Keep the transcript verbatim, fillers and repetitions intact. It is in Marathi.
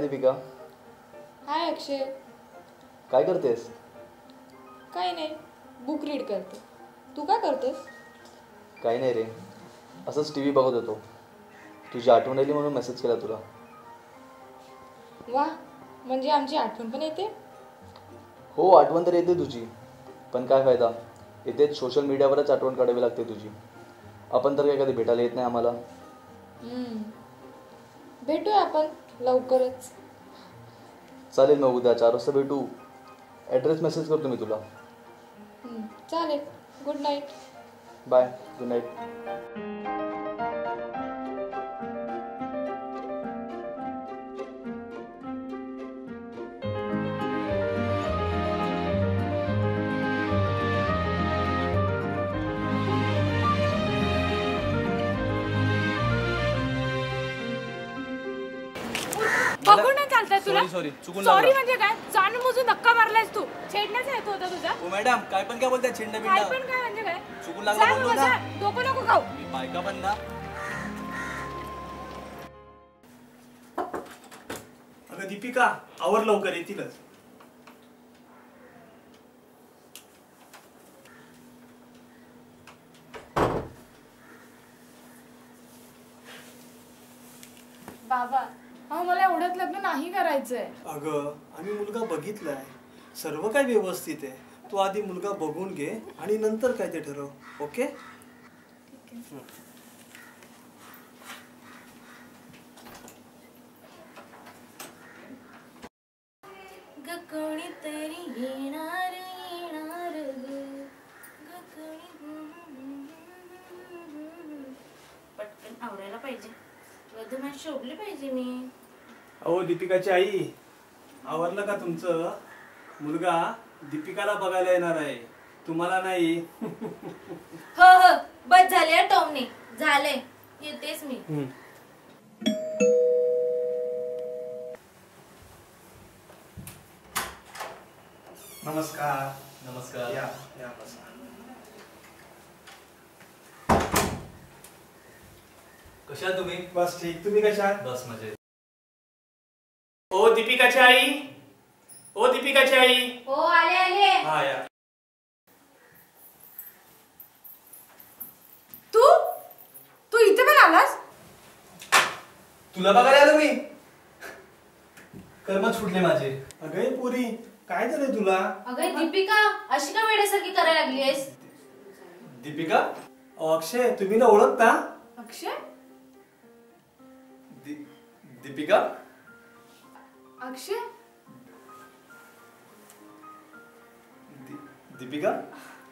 दीपिका. हाय अक्षय. काय करतेस? काही नाही, बुक रीड करते. तू काय करतेस? काही नाही रे, असंच टी व्ही बघत होतो. तुझी आठवण आली म्हणून मेसेज केला तुला. वा, म्हणजे आमची आठवण पण येते? हो, आठवण तर येते तुझी, पण काय फायदा, इथेच सोशल मीडियावरच आठवण काढावी लागते तुझी. आपण तर काय कधी भेटायला येत नाही आम्हाला. भेटूया आपण लवकरच. चालेल, मग उद्या चार वाजता भेटू. ॲड्रेस मेसेज करतो मी तुला. चालेल. Good night. Bye. Good night. बघून नाही चालतंय तुला? सॉरी चुकून सॉरी म्हणजे काय? जाणून बुजून धक्का मारलायस तू. छेडण्याचा हेतू होता तुझा? ओ मॅडम, काय पण काय बोलताय? छेडण्या काय बिंडा पण काय म्हणजे काय? चुकून लागला बोललो ना. डोकं नको खाऊ. मी बायका पण ना. अगं दीपिका, आवर लवकर, येतीलच. बाबा, अहो मला एवढ्यात लग्न नाही करायचंय. अगं, आम्ही मुलगा बघितलाय, सर्व काय व्यवस्थित आहे. तू आधी मुलगा बघून घे आणि नंतर काय ते ठरव. ओके? कोणीतरी येणार येणार पटकन आवरायला पाहिजे. वधूमास शोभली पाहिजे मी. अहो दीपिकाची आई, आवरलं का तुमचं? मुलगा दीपिकाला बघायला येणार आहे, तुम्हाला नाही. हो हो, बस झाले टॉमने. झाले, येतेच मी. नमस्कार. नमस्कार. या या बसा. कशा आहात तुम्ही? बस ठीक. तुम्ही कशा आहात? बस मजेत. ओ दीपिकाची आई, ओ दीपिकाची आई. हो, आले आले. हा या. तू तू इथे पण आलास? तुला बघायला आलो मी. कर्मच फुटले माझे. अगं पुरी, काय झालंय तुला? अगं दीपिका, अशी का वेड्यासारखी करायला लागली आहेस? दीपिका? अक्षय, तुम्ही ना ओळखता? अक्षय? दीपिका? अक्षय? दीपिका?